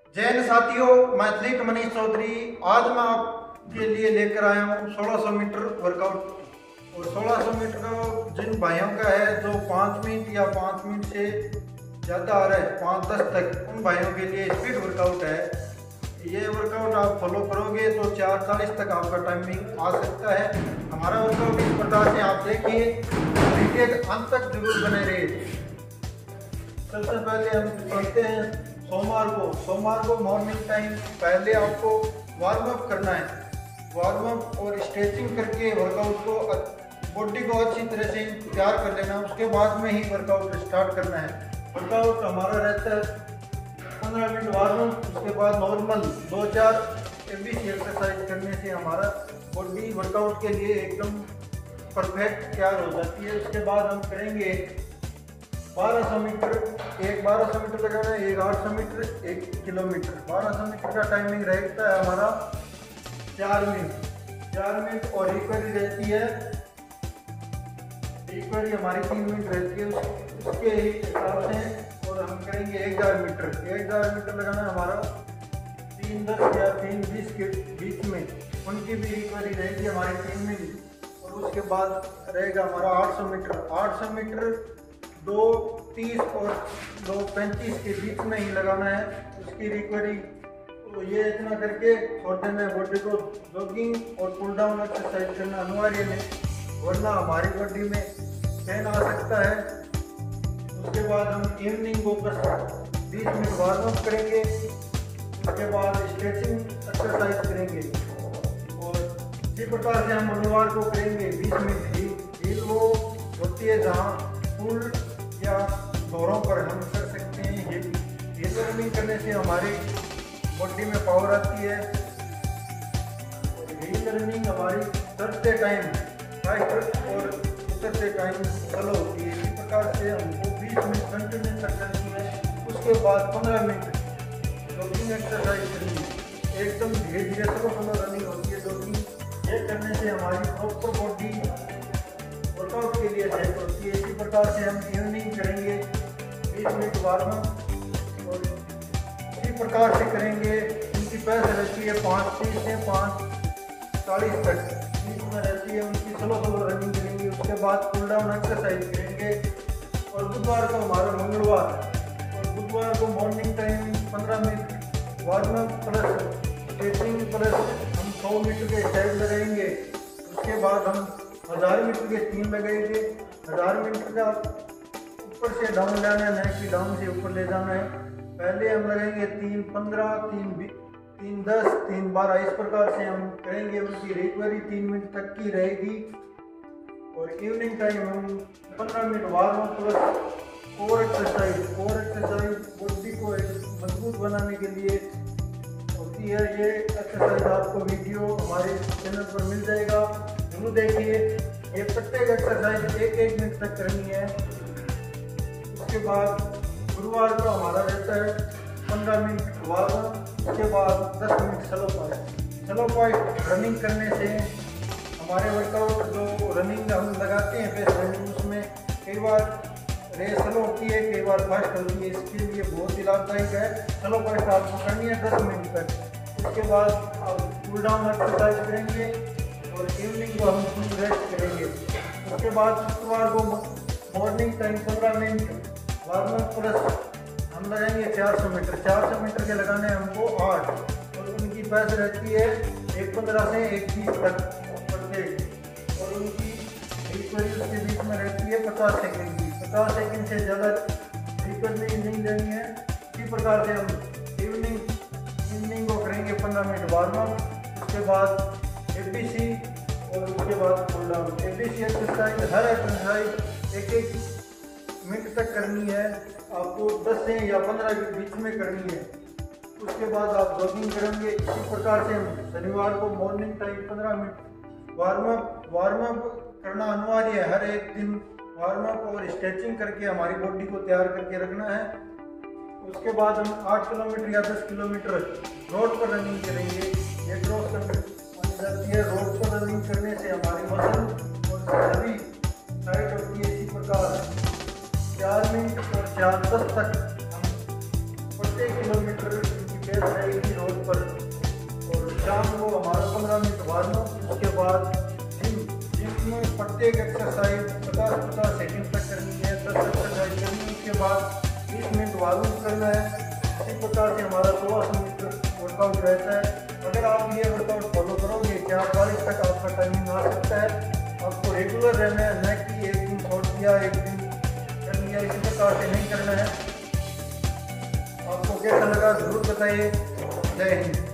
जय हिंद साथियों, मैं एथलीट मनीष चौधरी। आज मैं आपके लिए लेकर आया हूँ 1600 मीटर वर्कआउट। और 1600 मीटर जिन भाइयों का है जो 5 मिनट या 5 मिनट से ज़्यादा आ रहा है 5-10 तक, उन भाइयों के लिए स्पीड वर्कआउट है। ये वर्कआउट आप फॉलो करोगे तो 4:40 तक आपका टाइमिंग आ सकता है। हमारा वर्कआउट इस प्रकार से आप देखिए, वीडियो के अंत तक जरूर बने रहिए। सबसे पहले हम चलते हैं सोमवार को मॉर्निंग टाइम पहले आपको वार्म अप करना है। वार्म अप और स्ट्रेचिंग करके वर्कआउट को बॉडी को अच्छी तरह से तैयार कर लेना। उसके बाद में ही वर्कआउट स्टार्ट करना है। वर्कआउट हमारा रहता है 15 मिनट वार्म अप, उसके बाद नॉर्मल 2-4 एमबीसी एक्सरसाइज करने से हमारा बॉडी वर्कआउट के लिए एकदम परफेक्ट तैयार हो जाती है। उसके बाद हम करेंगे 1200 मीटर। एक 1200 मीटर लगाना है, एक 800 मीटर, 1 किलोमीटर। 1200 मीटर का टाइमिंग रहता है हमारा 4 मिनट और रिकवरी रहती है। रिकवरी हमारी 3 मिनट रहती है उसके हिसाब से। और हम करेंगे 1000 मीटर लगाना है हमारा 3:10 या 3:20 के बीच में। उनकी भी रिकवरी रहेगी हमारी 3 मिनट। और उसके बाद रहेगा हमारा 800 मीटर 2:30 और 2:35 के बीच में ही लगाना है उसकी रिकवरी। तो ये इतना करके छोड़ देना है बॉडी को। जॉगिंग और कूल डाउन एक्सरसाइज करना अनिवार्य है, वरना हमारी बॉडी में पेन आ सकता है। उसके बाद हम इवनिंग को 20 मिनट वार्म अप करेंगे। उसके बाद स्ट्रेचिंग एक्सरसाइज करेंगे। और इसी प्रकार से हम मंगलवार को करेंगे 20 मिनट हील। वो होती है जहाँ पुल या दौरों पर हम कर सकते हैं। हील रनिंग करने से हमारी बॉडी में पावर आती है। हील रनिंग हमारी चढ़ते टाइम फास्ट और उतरते टाइम स्लो होती है। इसी प्रकार से हमको 20 मिनट कंटिन्यू तक करनी है। उसके बाद 15 मिनट जॉगिंग एक्सरसाइज करनी है। एकदम धीरे धीरे स्लो रनिंग होती है जॉगिंग। ये करने से हमारी प्रॉपर बॉडी वर्कआउट के लिए सेट होती है। इसी प्रकार से हम इवनिंग करेंगे 20 मिनट वार्म अप। और इसी प्रकार से करेंगे। उनकी पैस रहती है 5:30 से 5:40 तक, बीच में रहती है उनकी स्लो रनिंग करेंगे। उसके बाद कूल डाउन एक्सरसाइज करेंगे। और बुधवार को हमारा बुधवार को morning time 15 minute warm up plus stretching plus हम 100 मीटर के स्टेप लगाएंगे। उसके बाद हम 1000 मीटर के 3 लगाएंगे। 1000 मीटर का ऊपर से डाउन लाना है, नहीं कि डाउन से ऊपर ले जाना है। पहले हम लगाएंगे 3:15, 3:10, 3:12। इस प्रकार से हम करेंगे। उनकी रिकवरी 3 मिनट तक की रहेगी। और इवनिंग टाइम हम 15 minute warm up plus core exercise body को मजबूत बनाने के लिए होती है। ये एक्सरसाइज आपको वीडियो हमारे चैनल पर मिल जाएगा, जरूर देखिए। ये प्रत्येक एक्सरसाइज 1-1 मिनट तक करनी है। उसके बाद गुरुवार को हमारा रहता है 15 मिनट वार्म अप। उसके बाद 10 मिनट स्लो पॉइंट रनिंग करने से हमारे वर्कआउट जो रनिंग हम लगाते हैं बेस्ट रनिंग, उसमें कई बार रेस स्लो होती है, कई बार फास्ट होती है। इसके लिए बहुत ही लाभदायक है। स्लो पॉइंट आपको करनी है 10 मिनट तक। उसके बाद आप कूल डाउन एक्सरसाइज करेंगे और इवनिंग को हम फुल रेस्ट करेंगे। उसके बाद शुक्रवार को morning time 15 minute warm up plus हम लगाएंगे 400 मीटर के लगाने हमको 8। और उनकी पैस रहती है 1:15 से 1:20 तक प्रत्येक। और उनकी रिकवरी उसके बीच में रहती है 50 सेकेंड की। 50 सेकेंड से ज़्यादा रिकवरी नहीं लेनी है। इसी प्रकार से हम इवनिंग को करेंगे 15 मिनट वार्म अप। उसके बाद एबीसी और उसके बाद कूल डाउन। एबीसी एक्सरसाइज हर एक्सरसाइज 1-1 मिनट तक करनी है। आपको 10 से या 15 के बीच में करनी है। उसके बाद आप जॉगिंग करेंगे। इसी प्रकार से हम शनिवार को morning time 15 minute warm up करना अनिवार्य है। हर एक दिन वार्म अप और स्ट्रेचिंग करके हमारी बॉडी को तैयार करके रखना है। उसके बाद हम 8 किलोमीटर या 10 किलोमीटर रोड पर रनिंग करेंगे। ये क्रॉस करनी जाती है। रोड पर रनिंग करने से हमारी मसल और सभी टाइट होती है। इसी प्रकार 4 मिनट और 4:10 तक हम प्रत्येक किलोमीटर की पेस एक एक्सरसाइज 50-50 सेकंड तक करनी है। 10 एक्सरसाइज करनी है, उसके बाद 20 मिनट वार्म करना है। इसी प्रकार से हमारा 1600 मीटर वर्कआउट रहता है। अगर आप ये वर्कआउट फॉलो करोगे 4-5 तक आपका टाइमिंग आ सकता है। आपको रेगुलर रहना है, न कि एक दिन छोड़ दिया एक दिन कर लिया, इसी प्रकार से नहीं करना है। आपको कैसा लगा ज़रूर बताइए। जय हिंद।